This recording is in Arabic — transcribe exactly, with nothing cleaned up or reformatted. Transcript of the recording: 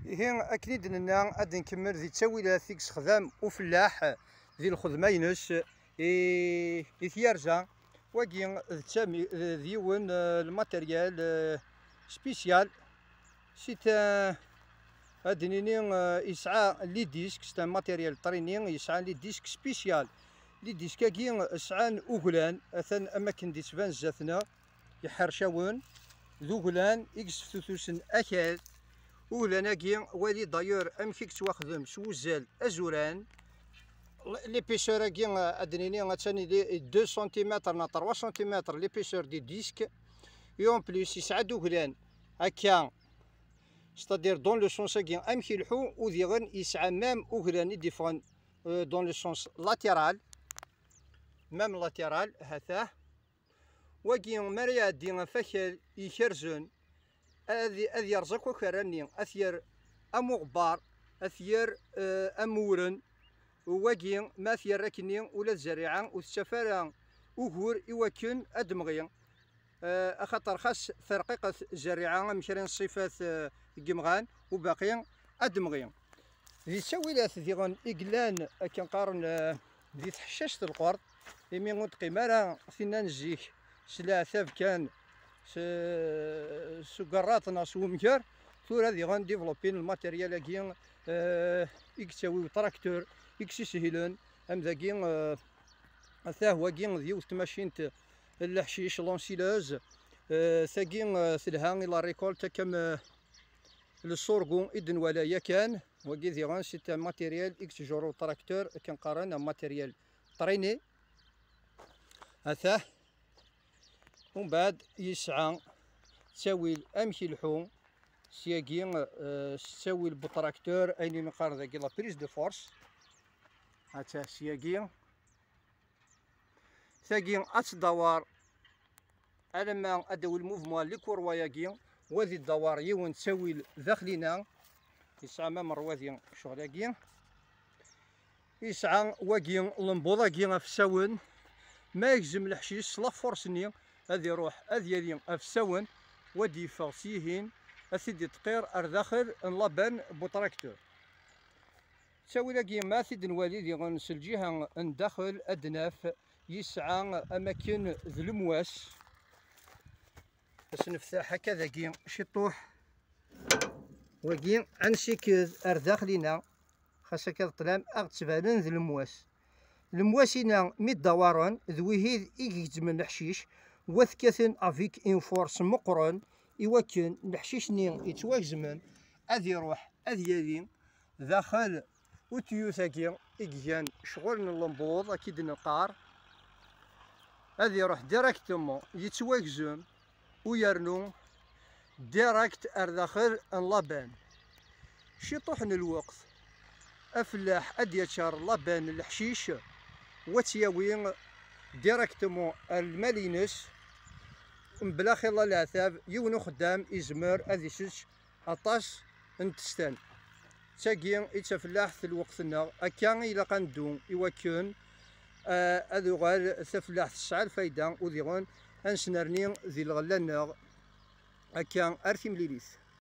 هي اكيد لنا غادي نكمل ذي التاويلات ذيك خدام وفلاح ذي الخدمينس اي ثيارجا واكي ديون الماتيريال سبيسيال سيت هادنيني يسعى لي ديسك ستا ماتيريال ترينين يسعى لي ديسك سبيسيال لي ديسك كي سعان اوغلان اثن اماكن دي تبان جاتنا يحرشاون ذوغلان اكس ثوثوسن اكاد ولاناكي وادي دايور امكيك تواخدم سوزال ازوران لي بيشور كي ادنيني غاتاني لي اثنين سنتيمتر نا ثلاثة سنتيمتر لي بيشور دي ديسك يون بليس يسعى دوغلان هكا ستادير دون لو سونس كي امكي الحو وديغن يسعى مام اوغلان ديفون دون لو سونس لاتيرال مام لاتيرال هذا وكي مريا دي فاكل يكرزن هذه هذه يرزق وكراني اثير امغبار اثير امورن وواكي ما ثير راكني ولا الزريعه والسفاره وغور يوكن ادمغي اخاطر خاص ترقيقه الزريعه مشرين الصفات كيمغان وباقي ادمغي ذي السويلات ذي اقلان كنقارن ذي تحشاشة القرد يمي غنتقي مالا فينا نزيك سلا ثاب كان سكراتنا سومكر ثورة ذي غان ديفلوبين الماتيريال كي اه يكساوي تراكتور يكسي سهلون ام ذاكي اه ثا هو كي ديال تماشينت الحشيش لونسيلوز اه ثاكي ثلها لا ريكولت كم السورغون إذن ولايا كان وكي ذي غان سيت ماتيريال اكس جورو تراكتور كنقارن ماتيريال تريني هذا ومن بعد يسعى تساويل امشي الحوم سياكي أه تساويل بطراكتور ايني مقارن ذاك لا بريز دو فورس هاتا سياكي ثاكي اتدوار على ما ادو الموفمون لي كورواياكي وذي الدوار يون تساويل داخلنا يسعى ما مروذي شغلاكي يسعى واكي لمبوضاكي في الساون ما يجزم الحشيش لا فورسني هذي يروح هذي يلي افساون ودي فاسيهين اسيدي تقير ارداخل نلابان بوتراكتور تساوي لاكي ما سيد الوالد غنسل جهه نداخل ادناف يسعى اماكن ذي المواس باش نفتح هكذا كي شطوح وكي عنسيكذ ارداخلنا خاصة كذا طلام اغتبالن ذي المواس المواسينا مي دوارون ذويهيد يجزم الحشيش وثكثن افيك ان فورس مقرن يوكن الحشيشني يتواجزمن اذ يروح اذ يلي داخل وتيوثاكي يجيان شغل اللمبوض اكيد نقار اذ يروح ديريكتومون يتواجزم ويرنو ديريكت ارداخل اللابان شي طحن الوقت افلاح اديتشار لابان الحشيش وتياوي ديريكتومون المالينس بلا خير العتاب يونو خدام يزمر هذي سيش عطاس نتستان تاكي يتفلاح في الوقتنا هكا إلا قندو يوكن هذو غال تفلاح تسعى الفايدة وذيغون انسنرني ذي الغلاناغ هكا ارثي مليليث.